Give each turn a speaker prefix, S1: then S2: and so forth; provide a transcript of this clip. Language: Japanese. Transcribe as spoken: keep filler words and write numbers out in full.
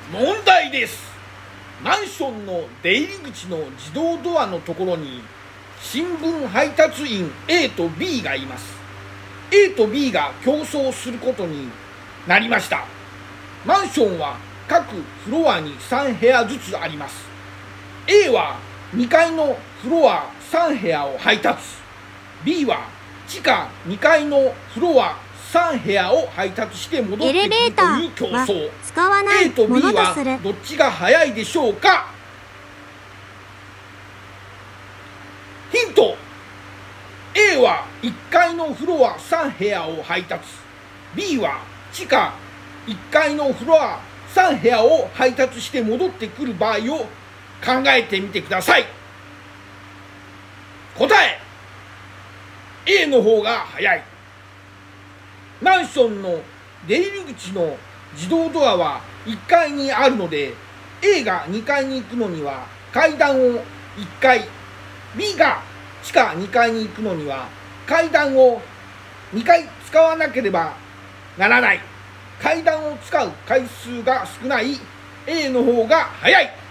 S1: 問題です。マンションの出入り口の自動ドアのところに新聞配達員 A と B がいます。 A と B が競争することになりました。マンションは各フロアにさん部屋ずつあります。 A はにかいのフロアさん部屋を配達、 B は地下にかいのフロアさん部屋を配達して戻ってくるという競争。 A と B はどっちが早いでしょうか。ヒント。 A はいっかいのフロアさん部屋を配達、 B は地下いっかいのフロアさん部屋を配達して戻ってくる場合を考えてみてください。答え A の方が早い。マンションの出入り口の自動ドアはいっかいにあるので A がにかいに行くのには階段をいっかい、 B が地下にかいに行くのには階段をにかい使わなければならない。階段を使う回数が少ない A の方が早い。